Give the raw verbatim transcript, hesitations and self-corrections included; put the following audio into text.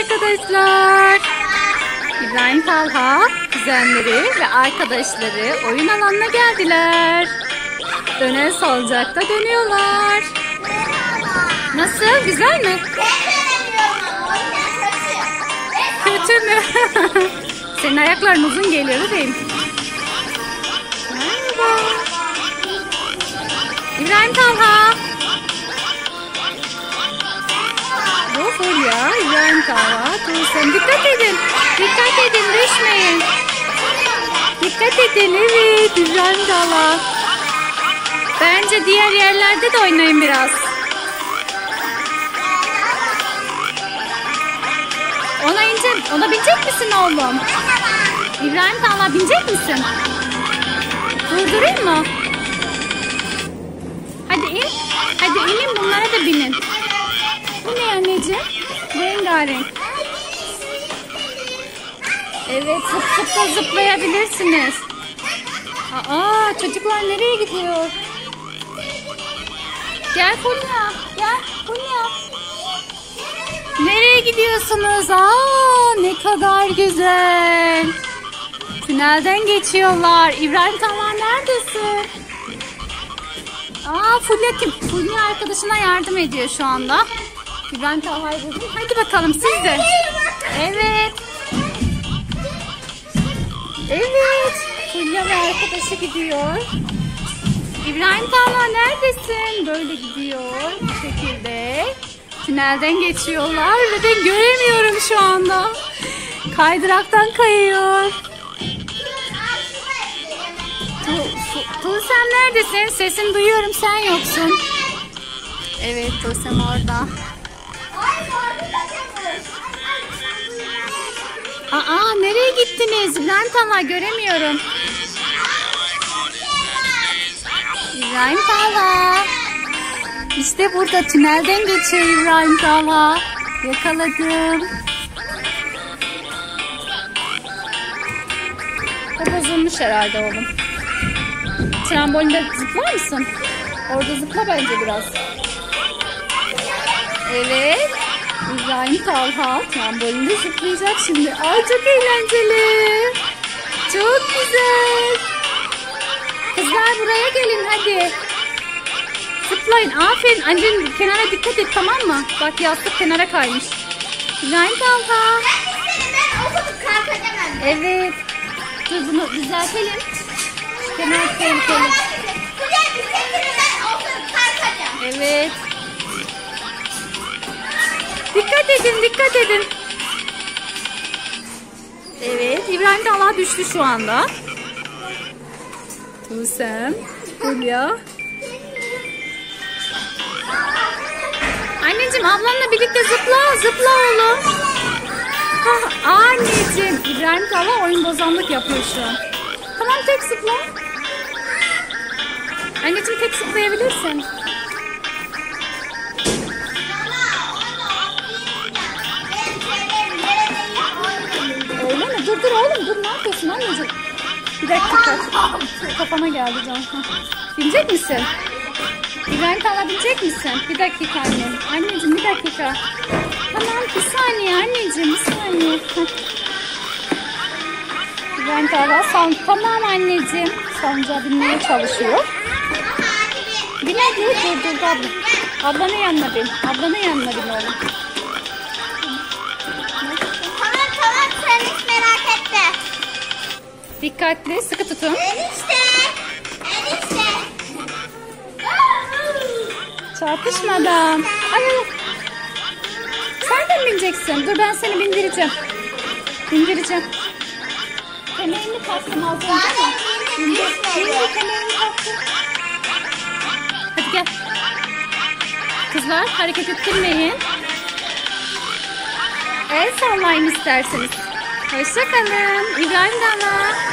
arkadaşlar. İbrahim Talha, kuzenleri ve arkadaşları oyun alanına geldiler. Dönen salıncakta dönüyorlar. Nasıl? Güzel mi? Kötü mü? Senin ayakların uzun geliyor değil mi? Merhaba. İbrahim Talha. Bu Fulya, İbrahim Talha. Sen dikkat edin. Dikkat edin, düşmeyin. Dikkat edin, evet İbrahim Talha. Bence diğer yerlerde de oynayın biraz. Ona ince, ona binecek misin oğlum? İbrahim Talha binecek misin? Durdurayım mı? Hadi in. Hadi inin, bunlara da binin. Bu ne anneciğim? Rengarenk. Evet, zıp zıp da zıplayabilirsiniz. Aa, çocuklar nereye gidiyor? Gel Fulya, gel Fulya. Nereye gidiyorsunuz? Aa, ne kadar güzel. Tünelden geçiyorlar. İbrahim Talha neredesin? Aa, Fulya kim? Fulya arkadaşına yardım ediyor şu anda. İbrahim Talha'yı buldum. Hadi bakalım siz de. Evet. Evet. Fulya ve arkadaşı gidiyor. İbrahim Talha neredesin? Böyle gidiyor bu şekilde. Tünelden geçiyorlar ve ben göremiyorum şu anda. Kaydıraktan kayıyor. Tuğsem neredesin? Sesini duyuyorum, sen yoksun. Evet, Tuğsem orada. Aa, nereye gittiniz? İbrahim Talha göremiyorum. İbrahim Talha. İşte burada tünelden geçiyor İbrahim Talha. Yakaladım. O bozulmuş herhalde oğlum. Trambolinde zıplar mısın? Orada zıpla bence biraz. Evet. İbrahim Talha trambolinde zıplayacak şimdi. Ay çok eğlenceli. Çok güzel. Kızlar buraya gelin hadi. Zıplayın. Aferin. Anneciğim kenara dikkat et, tamam mı? Bak yastık kenara kaymış. İbrahim Talha. Evet. Dur bunu düzeltelim. Kenar tehlikeli. Evet. Dikkat edin, dikkat edin. Evet, İbrahim Talha düştü şu anda. Tuğsem, Fulya. Anneciğim ablanla birlikte zıpla, zıpla oğlum. Ha, anneciğim, İbrahim Talha oyun bozanlık yapıyor şu an. Tamam, tek zıpla. Anneciğim tek zıplayabilirsin. Öyle mi? Dur dur oğlum, dur, ne yapıyorsun anneciğim? Bir dakika. Kafama geldi can. Binecek misin? İbrahim Talha binecek misin? Bir dakika annem. Anneciğim bir dakika. Tamam, bir saniye anneciğim, bir saniye. İbrahim Talha san... Tamam anneciğim. Salıncağa binmeye çalışıyor. Bin hadi, dur dur abla. Ablanın yanına bin. Ablanın yanına bin oğlum. Tamam tamam, sen hiç merak etme. Dikkatli, sıkı tutun. Enişte. Enişte. Çarpışmadan. Ay ay. Sen de mi bineceksin? Dur ben seni bindireceğim. Bindireceğim. Kemerini taktım az önce ama. Bindir. Bindir, kemerini taktım. Hadi gel. Kızlar hareket ettirmeyin. El sallayın isterseniz. Hoşça kalın. İbrahim Talha.